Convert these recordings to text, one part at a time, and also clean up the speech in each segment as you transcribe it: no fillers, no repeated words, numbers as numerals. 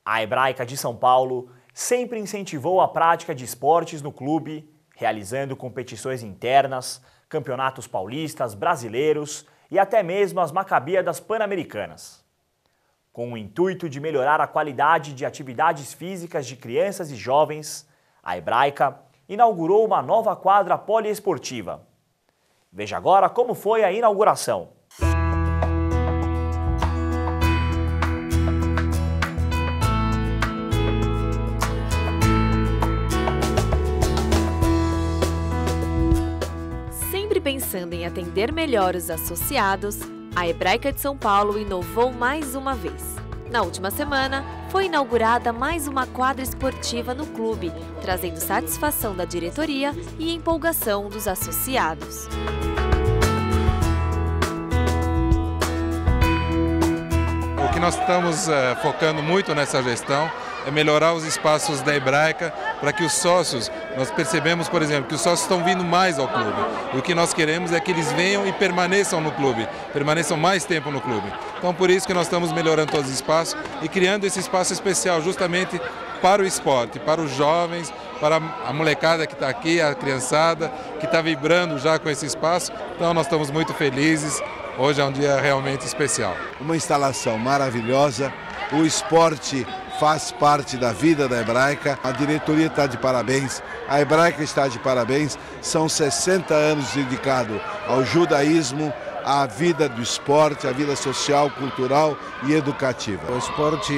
A Hebraica de São Paulo sempre incentivou a prática de esportes no clube, realizando competições internas, campeonatos paulistas, brasileiros e até mesmo as Macabíadas Pan-Americanas. Com o intuito de melhorar a qualidade de atividades físicas de crianças e jovens, a Hebraica inaugurou uma nova quadra poliesportiva. Veja agora como foi a inauguração. Sempre pensando em atender melhor os associados, a Hebraica de São Paulo inovou mais uma vez. Na última semana, foi inaugurada mais uma quadra esportiva no clube, trazendo satisfação da diretoria e empolgação dos associados. O que nós estamos focando muito nessa gestão é melhorar os espaços da Hebraica para que os sócios, nós percebemos, por exemplo, que os sócios estão vindo mais ao clube. E o que nós queremos é que eles venham e permaneçam no clube, permaneçam mais tempo no clube. Então, por isso que nós estamos melhorando todos os espaços e criando esse espaço especial justamente para o esporte, para os jovens, para a molecada que está aqui, a criançada que está vibrando já com esse espaço. Então, nós estamos muito felizes. Hoje é um dia realmente especial. Uma instalação maravilhosa, o esporte faz parte da vida da Hebraica, a diretoria está de parabéns, a Hebraica está de parabéns, são 60 anos dedicados ao judaísmo, à vida do esporte, à vida social, cultural e educativa. O esporte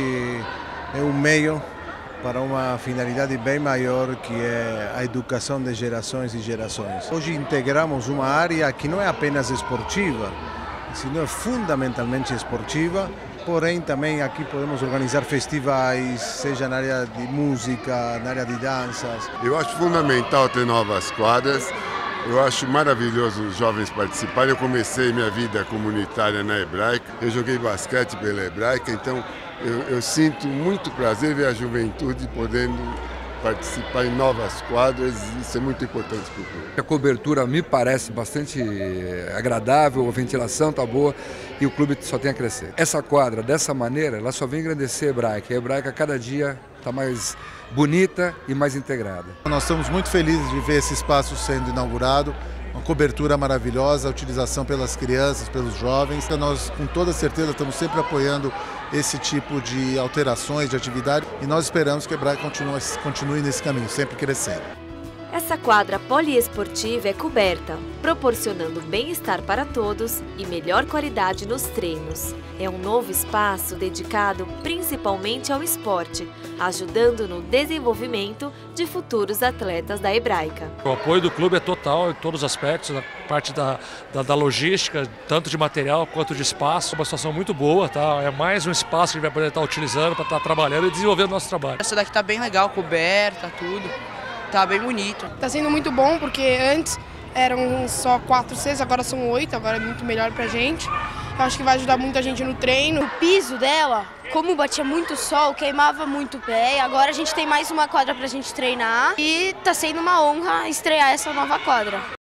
é um meio para uma finalidade bem maior, que é a educação de gerações e gerações. Hoje integramos uma área que não é apenas esportiva, senão é fundamentalmente esportiva, porém também aqui podemos organizar festivais, seja na área de música, na área de danças. Eu acho fundamental ter novas quadras, eu acho maravilhoso os jovens participarem. Eu comecei minha vida comunitária na Hebraica, eu joguei basquete pela Hebraica, então eu sinto muito prazer ver a juventude podendo participar em novas quadras, isso é muito importante para o clube. A cobertura me parece bastante agradável, a ventilação está boa e o clube só tem a crescer. Essa quadra, dessa maneira, ela só vem engrandecer a Hebraica. A Hebraica cada dia está mais bonita e mais integrada. Nós estamos muito felizes de ver esse espaço sendo inaugurado. Uma cobertura maravilhosa, a utilização pelas crianças, pelos jovens. Nós, com toda certeza, estamos sempre apoiando esse tipo de alterações, de atividade, e nós esperamos que a Hebraica continue nesse caminho, sempre crescendo. Essa quadra poliesportiva é coberta, proporcionando bem-estar para todos e melhor qualidade nos treinos. É um novo espaço dedicado principalmente ao esporte, ajudando no desenvolvimento de futuros atletas da Hebraica. O apoio do clube é total em todos os aspectos, na parte da logística, tanto de material quanto de espaço. É uma situação muito boa, tá? É mais um espaço que a gente vai poder estar utilizando para estar trabalhando e desenvolvendo o nosso trabalho. Essa daqui está bem legal, coberta, tudo. Tá bem bonito. Tá sendo muito bom porque antes eram só 4 cestas, agora são 8, agora é muito melhor pra gente. Eu acho que vai ajudar muita gente no treino. O piso dela, como batia muito sol, queimava muito o pé, e agora a gente tem mais uma quadra pra gente treinar e tá sendo uma honra estrear essa nova quadra.